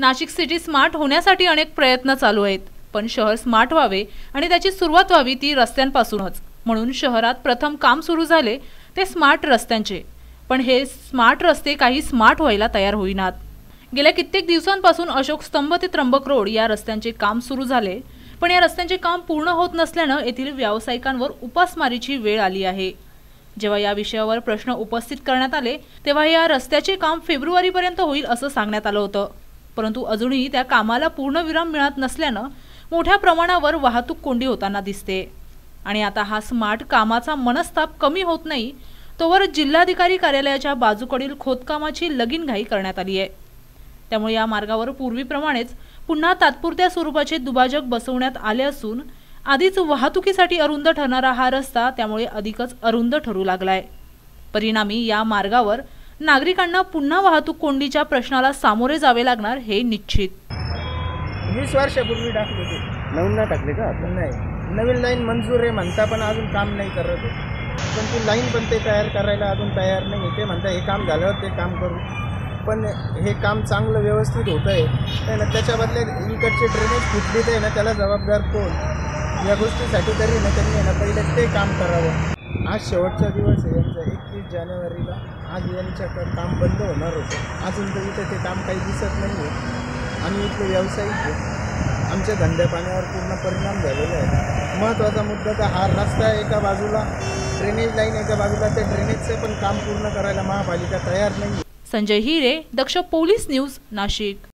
Nashik city smart होण्यासाठी अनेक प्रयत्न चालू आहेत, पण शहर स्मार्ट व्हावे आणि त्याची सुरुवात व्हावी ती रस्त्यांपासूनच। म्हणून शहरात प्रथम काम सुरू झाले ते स्मार्ट रस्त्यांचे। पण हे स्मार्ट रस्ते काही स्मार्ट व्हायला तयार होईनात। गेल्या कित्येक दिवसांपासून अशोक स्तंभ ते त्र्यंबक रोड या रस्त्यांचे काम सुरू झाले, पण या रस्त्यांचे काम पूर्ण होत नसल्याने येथील व्यावसायिकांवर उपासमारीची वेळ आली आहे। जेव्हा या विषयावर प्रश्न उपस्थित करण्यात आले तेव्हा या रस्त्याचे काम फेब्रुवारीपर्यंत होईल असं सांगण्यात आलं होतं, परंतु अजूनही त्या कामाला पूर्णविराम मिळत नसल्याने मोठ्या प्रमाणावर वाहतूक कोंडी होताना दिसते। आणि आता हा स्मार्ट कामाचा मनस्ताप कमी होत नाही तोवर जिल्हाधिकारी कार्यालयाच्या बाजूकडील खोदकामाची लगीनघाई करण्यात आली आहे। त्यामुळे या मार्गावर पूर्वीप्रमाणेच पुन्हा तात्पुरत्या स्वरूपाचे दुभाजक बसवण्यात आले असून आधीच वाहतुकीसाठी अरुंद ठरणारा हा रस्ता त्यामुळे अधिकच अरुंद ठरू लागलाय। परिणामी या मार्गावर नागरिकांना पुन्हा वाहतूक कोंडीच्या प्रश्नाला सामोरे जावे लागणार हे निश्चित। 20 वर्षापूर्वी टाकले ते नवीन नाही टाकले का? नाही, नवीन लाईन मंजूर आहे म्हणता पण अजून काम नाही करत आहे। पण ती लाईन पण ते तयार करायला अजून तयार नाही। ते म्हणता हे काम झाल्यावर ते काम करू, पण हे काम चांगलं व्यवस्थित होतं आहे ना। त्याच्या बदल्यात इकडचे ड्रेनेज फुटले ते ना त्याला जबाबदार कोण? या गोष्टीसाठी तरी ना त्यांनी ना पहिले ते काम करावं। आज शेवटचा दिवस आहे यांचा 21 जानेवारीला। आज यांच्याकडं काम बंद होणार होतं, अजून तर इथे ते काम काही दिसत नाही आहे। आणि इथले व्यावसायिक आमच्या धंद्या पाण्यावर पूर्ण परिणाम झालेला आहे। महत्त्वाचा मुद्दा तर हा रस्ता एका बाजूला, ड्रेनेज लाईन एका बाजूला, त्या ड्रेनेजचं पण काम पूर्ण करायला महापालिका तयार नाही। Sanjay Hire, Daksh police news, Nashik.